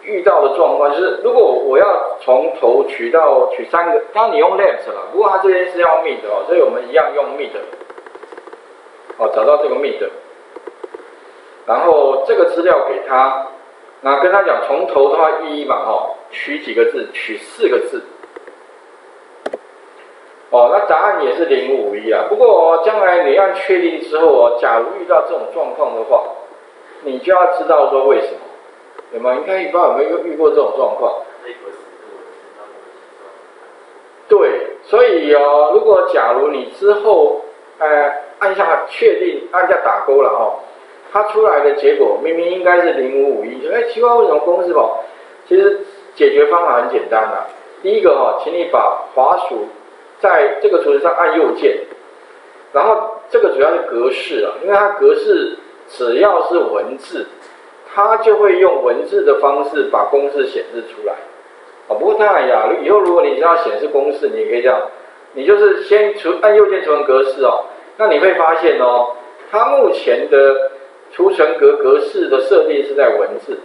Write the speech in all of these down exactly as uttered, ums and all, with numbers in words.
遇到的状况就是，如果我要从头取到取三个，当然你用 left 了，不过它这边是要 mid 哦，所以我们一样用 mid， 哦，找到这个 mid， 然后这个资料给他，那跟他讲从头的话一嘛，哦，取几个字，取四个字，哦，那答案也是零五一啊。不过哦，将来你按确定之后哦，假如遇到这种状况的话，你就要知道说为什么。有吗？应该不知道有没有遇过这种状况？对，所以哦，如果假如你之后呃按下确定，按下打勾了哦，它出来的结果明明应该是零五五一，哎，奇怪为什么公式哦？其实解决方法很简单啊。第一个哦，请你把滑鼠在这个图纸上按右键，然后这个主要是格式啊，因为它格式只要是文字。它就会用文字的方式把公式显示出来，啊，不过当然呀，以后如果你知道显示公式，你也可以这样，你就是先除按右键储存格式哦，那你会发现哦，它目前的储存格格式的设定是在文字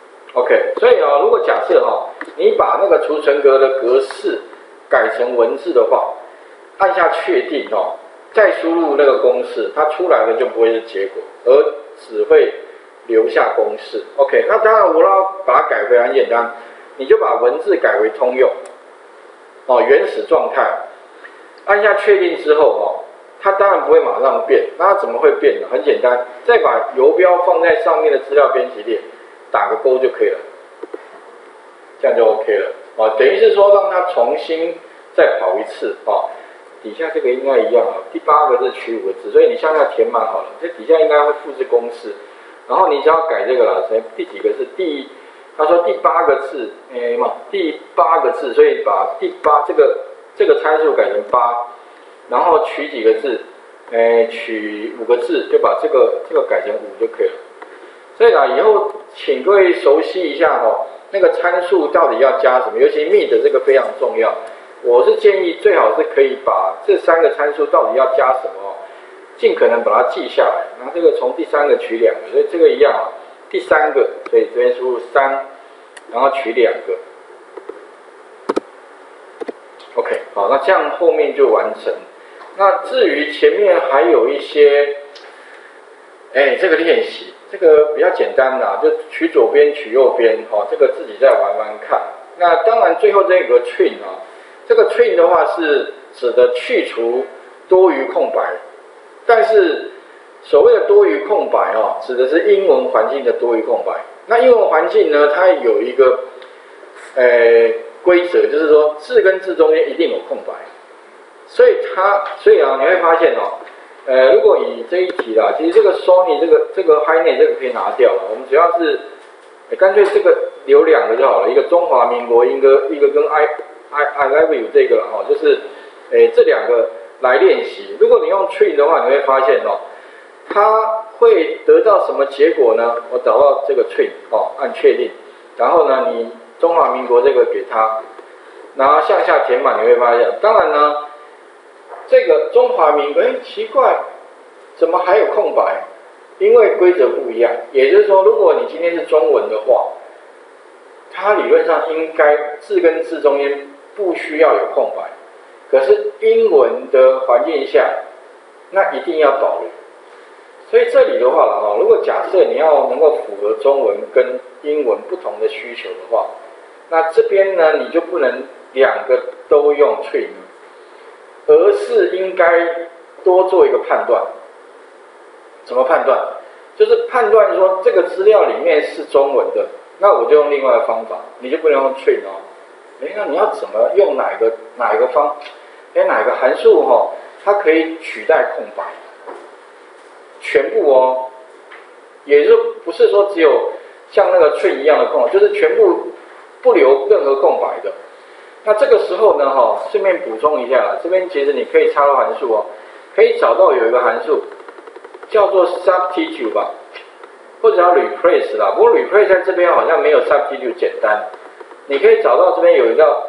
，OK， 所以啊、哦，如果假设哈、哦，你把那个储存格的格式改成文字的话，按下确定哦，再输入那个公式，它出来的就不会是结果，而只会留下公式 ，OK， 那当然我要把它改回来很简单，你就把文字改为通用，哦，原始状态，按下确定之后哦，它当然不会马上变，那它怎么会变呢？很简单，再把游标放在上面的资料编辑列，打个勾就可以了，这样就 OK 了，哦，等于是说让它重新再跑一次，哦，底下这个应该一样啊，第八个字取五个字，所以你向下填满好了，这底下应该会复制公式。然后你只要改这个了，第几个字？第他说第八个字，哎嘛，第八个字，所以把第八这个这个参数改成八，然后取几个字？哎，取五个字，就把这个这个改成五就可以了。所以啊，以后请各位熟悉一下哦，那个参数到底要加什么？尤其 mid 这个非常重要。我是建议最好是可以把这三个参数到底要加什么哦，尽可能把它记下来。然后这个从第三个取两个，所以这个一样啊，第三个，所以这边输入三，然后取两个。OK， 好，那这样后面就完成。那至于前面还有一些，哎，这个练习，这个比较简单啦，就取左边取右边，哦，这个自己再玩玩看。那当然最后这个 trim 啊，这个 trim 的话是指的去除多余空白，但是所谓的多余空白哦，指的是英文环境的多余空白。那英文环境呢，它有一个呃规则，就是说字跟字中间一定有空白，所以它所以啊，你会发现哦，呃，如果以这一题啦，其实这个 Sony 这个这个 HiNet 这个可以拿掉了，我们主要是干脆这个留两个就好了，一个中华民国，一个一个跟 I I I love you 这个了哦，就是诶这两个来练习。如果你用 trim 的话，你会发现哦。它会得到什么结果呢？我找到这个 trim 哦，按确定，然后呢，你中华民国这个给它，然后向下填满，你会发现，当然呢，这个中华民国，哎，奇怪，怎么还有空白？因为规则不一样，也就是说，如果你今天是中文的话，它理论上应该字跟字中间不需要有空白，可是英文的环境下，那一定要保留。所以这里的话了哈，如果假设你要能够符合中文跟英文不同的需求的话，那这边呢你就不能两个都用 trim， 而是应该多做一个判断。怎么判断？就是判断说这个资料里面是中文的，那我就用另外的方法，你就不能用 trim 哦。哎，那你要怎么用哪个哪一个方？哎，哪个函数哈、哦，它可以取代空白？全部哦，也就不是说只有像那个 trim 一样的空白，就是全部不留任何空白的。那这个时候呢，哈、哦，顺便补充一下，这边其实你可以插入函数哦，可以找到有一个函数叫做 substitute 吧，或者叫 replace 啦。不过 replace 在这边好像没有 substitute 简单。你可以找到这边有一个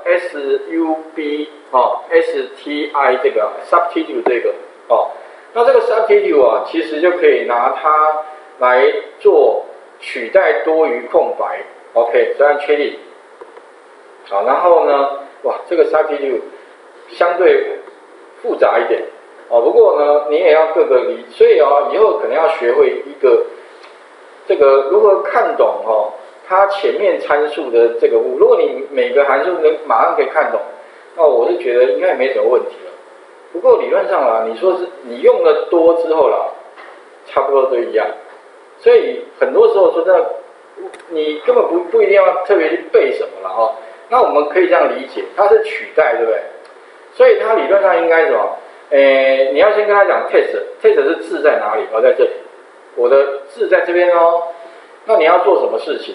sub 哦 sti 这个 substitute 这个哦。那这个 substitute 啊，其实就可以拿它来做取代多余空白 OK， 所以按确定。好，然后呢，哇，这个 substitute 相对复杂一点哦，不过呢，你也要各个理，所以啊，以后可能要学会一个这个如何看懂哦，它前面参数的这个物。如果你每个函数能马上可以看懂，那我是觉得应该也没什么问题了。不过理论上啦，你说是你用的多之后啦，差不多都一样。所以很多时候说真的，你根本不不一定要特别去背什么了哈。那我们可以这样理解，它是取代，对不对？所以它理论上应该什么？诶，你要先跟他讲 test，test 是字在哪里？哦，在这里，我的字在这边哦。那你要做什么事情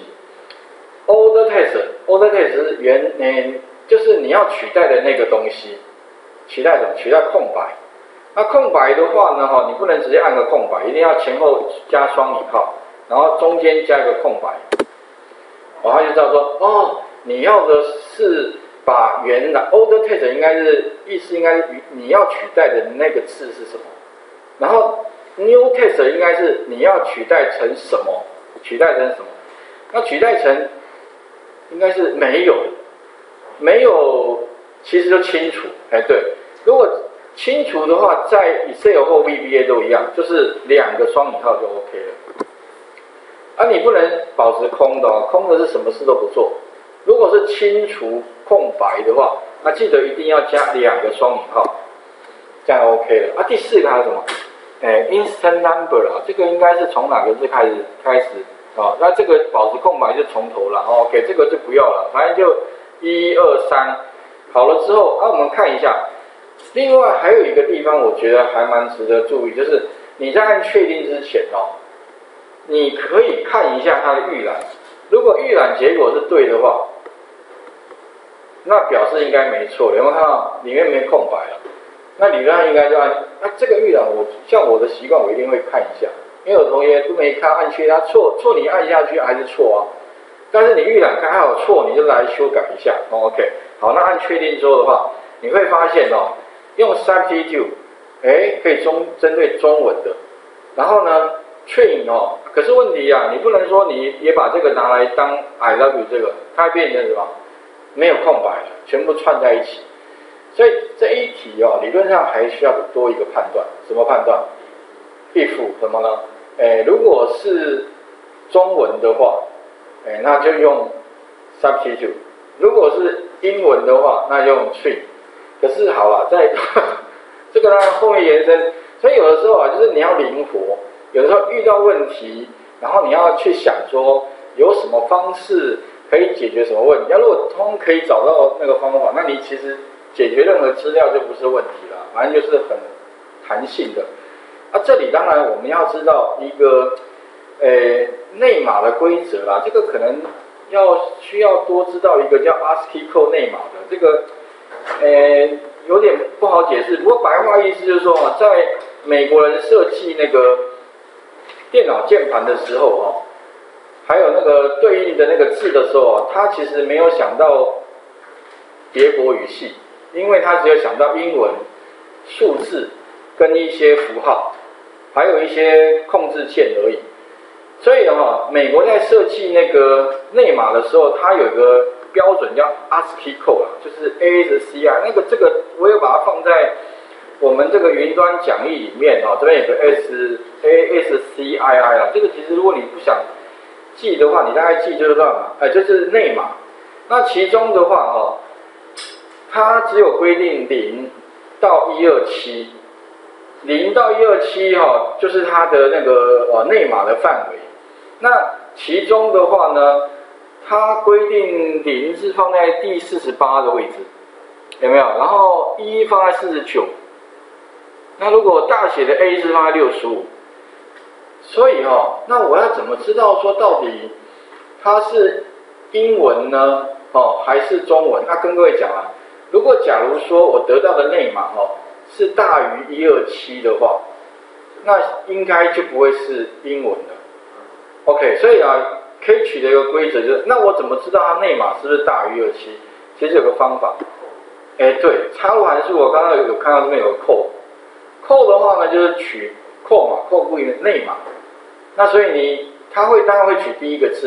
？order test，order test 是原嗯，就是你要取代的那个东西，取代什么？取代空白。那空白的话呢，哈，你不能直接按个空白，一定要前后加双引号，然后中间加一个空白。哦，他就知道说，哦，你要的是把原来 order test 应该是意思应该是你要取代的那个字是什么，然后 new test 应该是你要取代成什么，取代成什么？那取代成应该是没有，没有其实就清除，哎，对，如果清除的话，在 Excel 或 V B A 都一样，就是两个双引号就 OK 了。啊，你不能保持空的哦，空的是什么事都不做。如果是清除空白的话，那记得一定要加两个双引号，这样 OK 了。啊，第四个还有什么？哎 ，instant number 啊，这个应该是从哪个字开始开始啊？那这个保持空白就从头了。哦 OK， 这个就不要了，反正就一二三，好了之后，啊，我们看一下。另外还有一个地方，我觉得还蛮值得注意，就是你在按确定之前哦，你可以看一下它的预览。如果预览结果是对的话，那表示应该没错。有没有看到里面没空白了？那理论上应该就按啊，这个预览我像我的习惯，我一定会看一下，因为有同学都没看按确定，他错错你按下去还是错啊。但是你预览看还有错，你就来修改一下。哦、OK， 好，那按确定之后的话，你会发现哦。用 substitute， 哎，可以中针对中文的，然后呢 train 哦，可是问题啊，你不能说你也把这个拿来当 I love you 这个，它会变成什么？没有空白了，全部串在一起。所以这一题哦，理论上还需要多一个判断，什么判断 ？if 什么呢？哎，如果是中文的话，哎，那就用 substitute； 如果是英文的话，那就用 train。可是好了，在这个呢后面延伸，所以有的时候啊，就是你要灵活，有的时候遇到问题，然后你要去想说有什么方式可以解决什么问题。要如果通可以找到那个方法，那你其实解决任何资料就不是问题了，反正就是很弹性的。啊，这里当然我们要知道一个呃内码的规则啦，这个可能要需要多知道一个叫 ASCII code 内码的这个。呃，有点不好解释，不过白话意思就是说啊，在美国人设计那个电脑键盘的时候哦，还有那个对应的那个字的时候啊，他其实没有想到别国语系，因为他只有想到英文、数字跟一些符号，还有一些控制键而已。所以哈，美国在设计那个内码的时候，它有一个标准叫 ASCII code 啊，就是 A S C I 那个这个我有把它放在我们这个云端讲义里面啊，这边有个 S A S C I I 啊，这个其实如果你不想记的话，你大概记就是乱码，哎，就是内码。那其中的话哈，它只有规定零到一二七，零到一二七哈，就是它的那个呃内码的范围。那其中的话呢，它规定零是放在第四十八的位置，有没有？然后一放在四十九，那如果大写的 A 是放在六十五，所以哦，那我要怎么知道说到底它是英文呢？哦，还是中文？那跟各位讲啊，如果假如说我得到的内码哦是大于一二七的话，那应该就不会是英文的。OK， 所以啊，可以取得一个规则，就是那我怎么知道它内码是不是大于一二七？其实有个方法，哎，对，插入函数我刚刚有看到这边有个扣，扣的话呢就是取扣嘛，扣不赢内码，那所以你它会当然会取第一个字啦，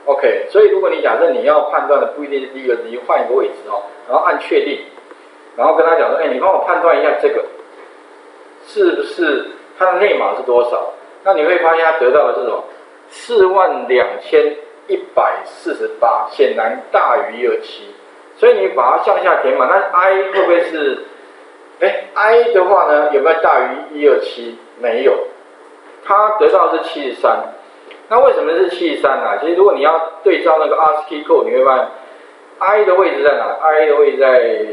OK， 所以如果你假设你要判断的不一定是第一个字，你换一个位置哦，然后按确定，然后跟他讲说，哎，你帮我判断一下这个是不是它的内码是多少？那你会发现它得到的是什么？四万两千一百四十八，显然大于一二七，所以你把它向下填满，那 I 会不会是？哎 ，I 的话呢，有没有大于一二七？没有，它得到的是七十三。那为什么是七十三呢？其实如果你要对照那个 A S C I I code， 你会发现 I 的位置在哪 ？I 的位置在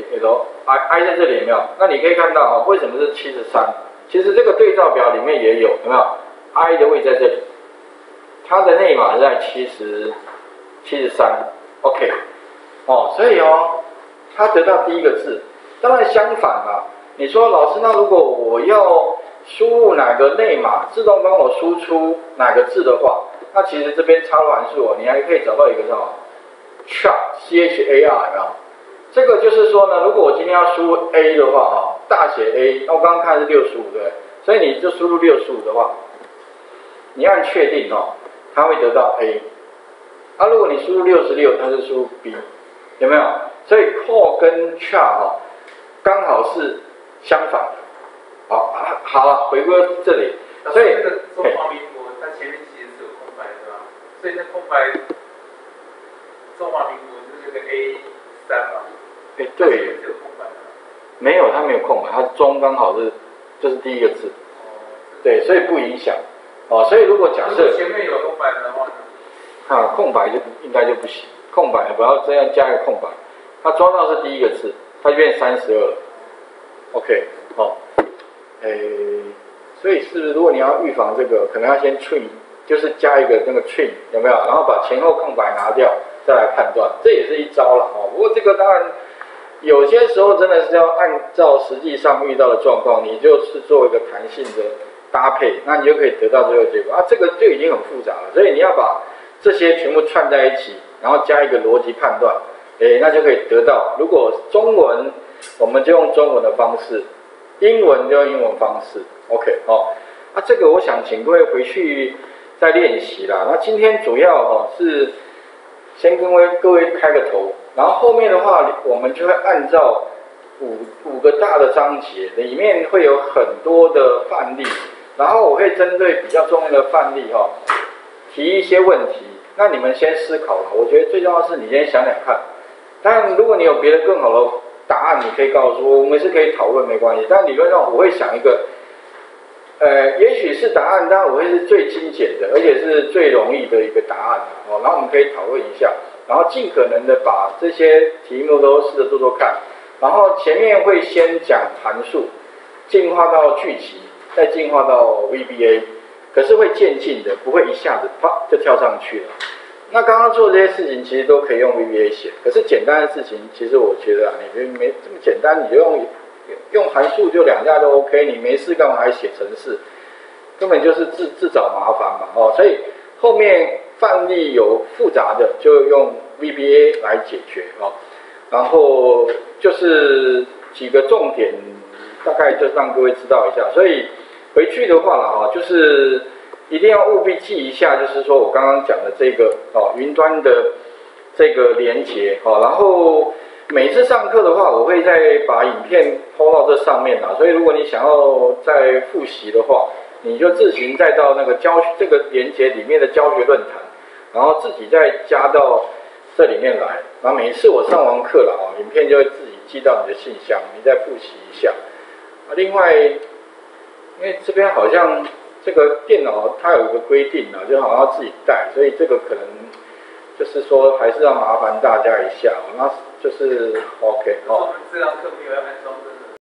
L，I I 在这里有没有？那你可以看到啊，为什么是七十三？其实这个对照表里面也有，有没有 ？I 的位置在这里，它的内码是在七十七十三 ，OK， 哦，所以哦，它得到第一个字。当然相反嘛，你说老师，那如果我要输入哪个内码，自动帮我输出哪个字的话，那其实这边插入函数哦，你还可以找到一个什么 char c h a r 有没有？这个就是说呢，如果我今天要输入 A 的话啊，大写 A， 那我刚刚看是六十五对不对？所以你就输入六十五的话，你按确定哦，它会得到 A。啊，如果你输入六十六，它是输入 B， 有没有？所以 core 跟 char 哦，刚好是相反的。好，好了，回归这里。所以这个中华民国它前面其实是有空白的吧？所以那空白中华民国就是这个 A 三嘛。 哎，对。 是有空白的。 没有，它没有空白，它中刚好是就是第一个字。哦。对，所以不影响。哦，所以如果假设前面有空白的话呢？ 啊，空白就应该就不行，空白不要这样加一个空白，它装到是第一个字，它就变三十二。OK， 好。诶，所以是不是如果你要预防这个，可能要先 trim， 就是加一个那个 trim 有没有？然后把前后空白拿掉，再来判断，这也是一招了哦。不过这个当然有些时候真的是要按照实际上遇到的状况，你就是做一个弹性的搭配，那你就可以得到这个结果啊。这个就已经很复杂了，所以你要把这些全部串在一起，然后加一个逻辑判断，诶，那就可以得到。如果中文，我们就用中文的方式。英文就用英文方式 ，OK 哦，那、啊、这个我想请各位回去再练习啦。那今天主要哦是先跟各位开个头，然后后面的话我们就会按照五五个大的章节，里面会有很多的范例，然后我会针对比较重要的范例哈、哦、提一些问题。那你们先思考了，我觉得最重要的是你先想想看。当然，如果你有别的更好的答案，你可以告诉我，我们是可以讨论，没关系。但理论上我会想一个，呃，也许是答案，当然我会是最精简的，而且是最容易的一个答案哦。然后我们可以讨论一下，然后尽可能的把这些题目都试着做做看。然后前面会先讲函数，进化到巨集，再进化到 V B A， 可是会渐进的，不会一下子啪就跳上去了。那刚刚做这些事情其实都可以用 V B A 写，可是简单的事情，其实我觉得啊，你没这么简单，你就用用函数就两下都 OK， 你没事干嘛还写程式，根本就是自自找麻烦嘛哦。所以后面范例有复杂的，就用 V B A 来解决哦。然后就是几个重点，大概就让各位知道一下。所以回去的话啦哈，就是一定要务必记一下，就是说我刚刚讲的这个哦，云端的这个连结哦。然后每次上课的话，我会再把影片抛到这上面啦。所以如果你想要再复习的话，你就自行再到那个教学这个连结里面的教学论坛，然后自己再加到这里面来。然后每一次我上完课了啊，影片就会自己寄到你的信箱，你再复习一下。啊，另外，因为这边好像这个电脑它有一个规定啊，就好像要自己带，所以这个可能就是说还是要麻烦大家一下。那就是 OK 哦。 这堂课没有要安装的。